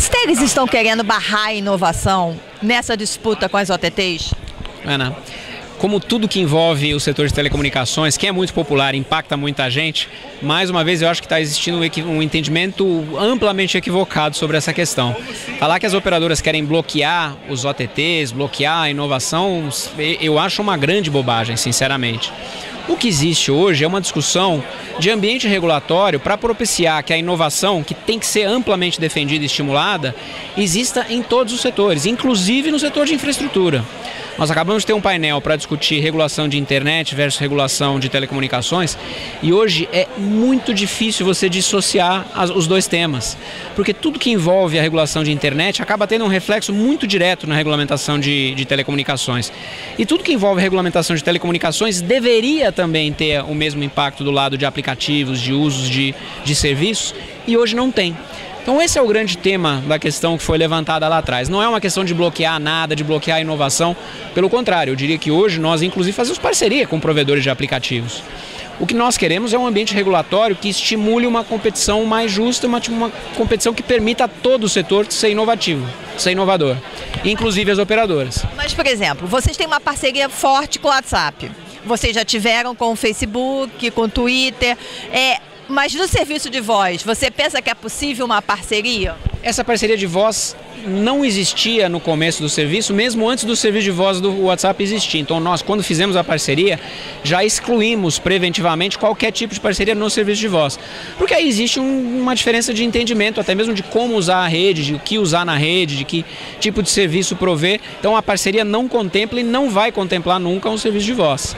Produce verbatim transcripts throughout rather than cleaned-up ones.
As T E Ls estão querendo barrar a inovação nessa disputa com as O T Ts? Ana, como tudo que envolve o setor de telecomunicações, que é muito popular, impacta muita gente, mais uma vez eu acho que está existindo um entendimento amplamente equivocado sobre essa questão. Falar que as operadoras querem bloquear os O T Ts, bloquear a inovação, eu acho uma grande bobagem, sinceramente. O que existe hoje é uma discussão de ambiente regulatório para propiciar que a inovação, que tem que ser amplamente defendida e estimulada, exista em todos os setores, inclusive no setor de infraestrutura. Nós acabamos de ter um painel para discutir regulação de internet versus regulação de telecomunicações e hoje é muito difícil você dissociar as, os dois temas, porque tudo que envolve a regulação de internet acaba tendo um reflexo muito direto na regulamentação de, de telecomunicações. E tudo que envolve a regulamentação de telecomunicações deveria também ter o mesmo impacto do lado de aplicativos, de usos de, de serviços, e hoje não tem. Então esse é o grande tema da questão que foi levantada lá atrás. Não é uma questão de bloquear nada, de bloquear a inovação. Pelo contrário, eu diria que hoje nós inclusive fazemos parceria com provedores de aplicativos. O que nós queremos é um ambiente regulatório que estimule uma competição mais justa, uma, uma competição que permita a todo o setor ser inovativo, ser inovador, inclusive as operadoras. Mas, por exemplo, vocês têm uma parceria forte com o WhatsApp. Vocês já tiveram com o Facebook, com o Twitter. É... Mas no serviço de voz, você pensa que é possível uma parceria? Essa parceria de voz não existia no começo do serviço, mesmo antes do serviço de voz do WhatsApp existir. Então nós, quando fizemos a parceria, já excluímos preventivamente qualquer tipo de parceria no serviço de voz. Porque aí existe um, uma diferença de entendimento, até mesmo de como usar a rede, de o que usar na rede, de que tipo de serviço prover. Então a parceria não contempla e não vai contemplar nunca um serviço de voz.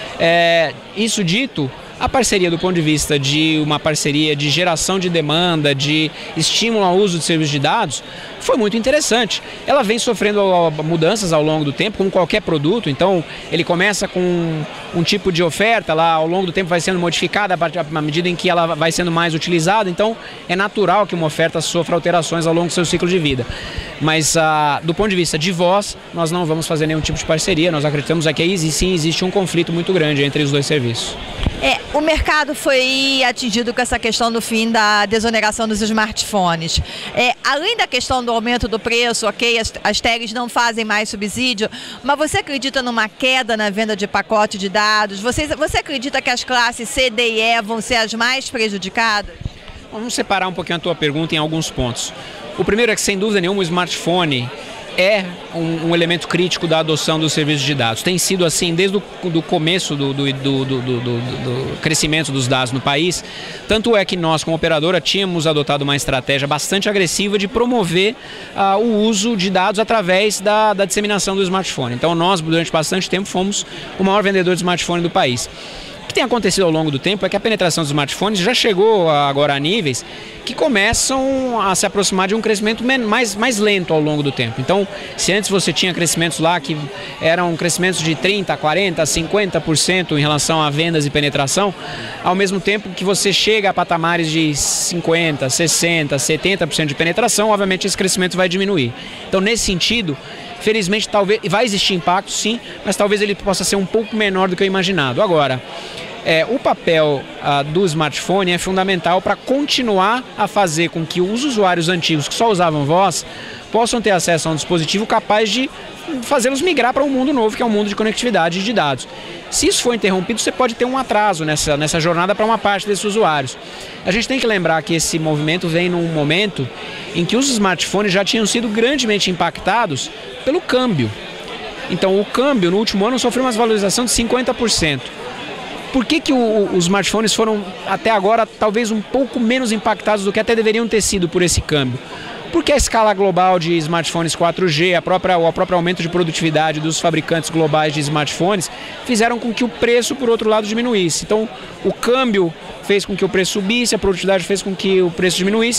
É, isso dito, a parceria do ponto de vista de uma parceria de geração de demanda, de estímulo ao uso de serviços de dados, foi muito interessante. Ela vem sofrendo mudanças ao longo do tempo, como qualquer produto. Então, ele começa com um tipo de oferta, lá ao longo do tempo vai sendo modificada à medida em que ela vai sendo mais utilizada. Então, é natural que uma oferta sofra alterações ao longo do seu ciclo de vida. Mas, ah, do ponto de vista de voz, nós não vamos fazer nenhum tipo de parceria. Nós acreditamos que aí sim existe um conflito muito grande entre os dois serviços. É, o mercado foi atingido com essa questão do fim da desoneração dos smartphones. É, além da questão do aumento do preço, ok, as, as T E Ls não fazem mais subsídio, mas você acredita numa queda na venda de pacote de dados? Você, você acredita que as classes C, D e E vão ser as mais prejudicadas? Vamos separar um pouquinho a tua pergunta em alguns pontos. O primeiro é que, sem dúvida nenhuma, o smartphone é um, um elemento crítico da adoção dos serviços de dados. Tem sido assim desde o do começo do, do, do, do, do, do crescimento dos dados no país. Tanto é que nós, como operadora, tínhamos adotado uma estratégia bastante agressiva de promover uh, o uso de dados através da, da disseminação do smartphone. Então nós, durante bastante tempo, fomos o maior vendedor de smartphone do país. O que tem acontecido ao longo do tempo é que a penetração dos smartphones já chegou agora a níveis que começam a se aproximar de um crescimento mais, mais lento ao longo do tempo. Então, se antes você tinha crescimentos lá que eram crescimentos de trinta, quarenta, cinquenta por cento em relação a vendas e penetração, ao mesmo tempo que você chega a patamares de cinquenta, sessenta, setenta por cento de penetração, obviamente esse crescimento vai diminuir. Então, nesse sentido, felizmente, talvez vai existir impacto, sim, mas talvez ele possa ser um pouco menor do que o imaginado. Agora, é, o papel ah, do smartphone é fundamental para continuar a fazer com que os usuários antigos que só usavam voz possam ter acesso a um dispositivo capaz de fazê-los migrar para um mundo novo, que é um mundo de conectividade e de dados. Se isso for interrompido, você pode ter um atraso nessa, nessa jornada para uma parte desses usuários. A gente tem que lembrar que esse movimento vem num momento em que os smartphones já tinham sido grandemente impactados pelo câmbio. Então, o câmbio no último ano sofreu uma valorização de cinquenta por cento. Por que que o, os smartphones foram até agora talvez um pouco menos impactados do que até deveriam ter sido por esse câmbio? Porque a escala global de smartphones quatro G, a própria, o próprio aumento de produtividade dos fabricantes globais de smartphones fizeram com que o preço, por outro lado, diminuísse. Então, o câmbio fez com que o preço subisse, a produtividade fez com que o preço diminuísse.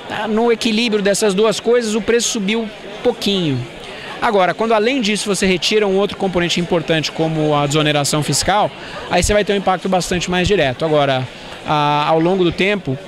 No equilíbrio dessas duas coisas, o preço subiu pouquinho. Agora, quando além disso você retira um outro componente importante como a desoneração fiscal, aí você vai ter um impacto bastante mais direto. Agora, a, ao longo do tempo,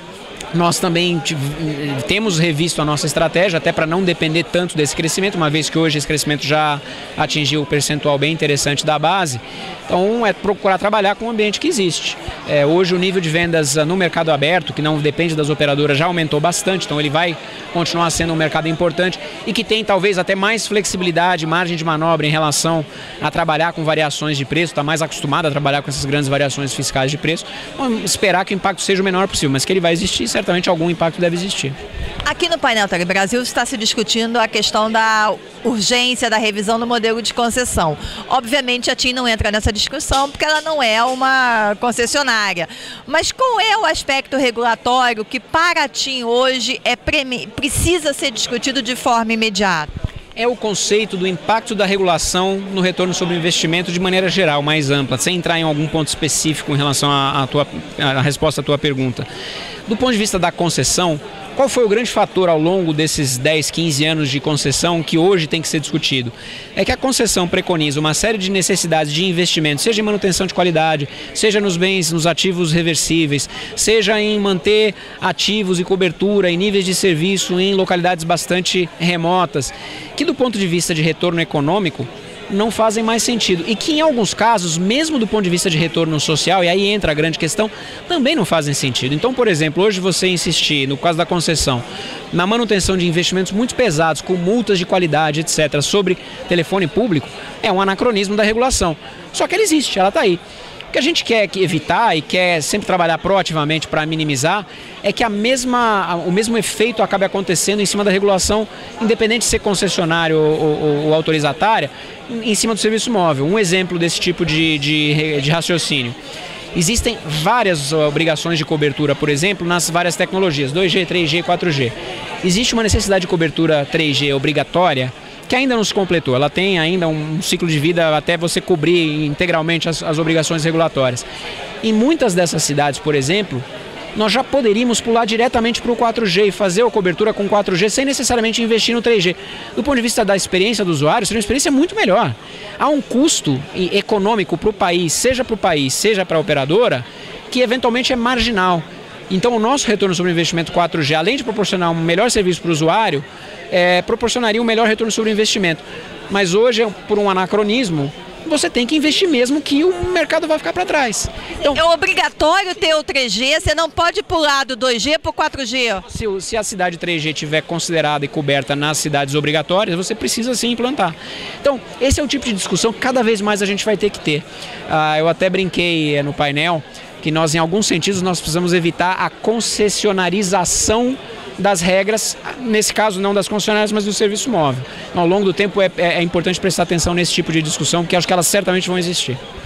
Nós também temos revisto a nossa estratégia, até para não depender tanto desse crescimento, uma vez que hoje esse crescimento já atingiu um percentual bem interessante da base. Então é procurar trabalhar com o ambiente que existe. É, hoje o nível de vendas no mercado aberto, que não depende das operadoras, já aumentou bastante, então ele vai continuar sendo um mercado importante e que tem talvez até mais flexibilidade, margem de manobra em relação a trabalhar com variações de preço, está mais acostumado a trabalhar com essas grandes variações fiscais de preço. Vamos esperar que o impacto seja o menor possível, mas que ele vai existir, certamente algum impacto deve existir. Aqui no painel Tele Brasil está se discutindo a questão da urgência da revisão do modelo de concessão. Obviamente a TIM não entra nessa discussão porque ela não é uma concessionária. Mas qual é o aspecto regulatório que para a TIM hoje é premi- precisa ser discutido de forma imediata? É o conceito do impacto da regulação no retorno sobre o investimento de maneira geral, mais ampla, sem entrar em algum ponto específico em relação à, à, tua, à resposta à tua pergunta. Do ponto de vista da concessão, qual foi o grande fator ao longo desses dez, quinze anos de concessão que hoje tem que ser discutido? É que a concessão preconiza uma série de necessidades de investimento, seja em manutenção de qualidade, seja nos bens, nos ativos reversíveis, seja em manter ativos e cobertura em níveis de serviço em localidades bastante remotas, que do ponto de vista de retorno econômico não fazem mais sentido e que em alguns casos, mesmo do ponto de vista de retorno social, e aí entra a grande questão, também não fazem sentido. Então, por exemplo, hoje você insistir, no caso da concessão, na manutenção de investimentos muito pesados, com multas de qualidade, etcétera, sobre telefone público, é um anacronismo da regulação. Só que ela existe, ela está aí. O que a gente quer evitar e quer sempre trabalhar proativamente para minimizar é que a mesma, o mesmo efeito acabe acontecendo em cima da regulação, independente de ser concessionário ou, ou, ou autorizatária, em cima do serviço móvel. Um exemplo desse tipo de, de, de raciocínio. Existem várias obrigações de cobertura, por exemplo, nas várias tecnologias, dois G, três G, quatro G. Existe uma necessidade de cobertura três G obrigatória, que ainda não se completou, ela tem ainda um ciclo de vida até você cobrir integralmente as, as obrigações regulatórias. Em muitas dessas cidades, por exemplo, nós já poderíamos pular diretamente para o quatro G e fazer a cobertura com quatro G sem necessariamente investir no três G. Do ponto de vista da experiência do usuário, seria uma experiência muito melhor. Há um custo econômico para o país, seja para o país, seja para a operadora, que eventualmente é marginal. Então o nosso retorno sobre o investimento quatro G, além de proporcionar um melhor serviço para o usuário, é, proporcionaria um melhor retorno sobre o investimento. Mas hoje, por um anacronismo, você tem que investir mesmo que o mercado vai ficar para trás. Então, é obrigatório ter o três G, você não pode pular do dois G para o quatro G. Se, se a cidade três G estiver considerada e coberta nas cidades obrigatórias, você precisa sim implantar. Então, esse é o tipo de discussão que cada vez mais a gente vai ter que ter. Ah, eu até brinquei é, no painel que nós, em alguns sentidos, nós precisamos evitar a concessionarização das regras, nesse caso não das concessionárias, mas do serviço móvel. Ao longo do tempo é, é, é importante prestar atenção nesse tipo de discussão, porque acho que elas certamente vão existir.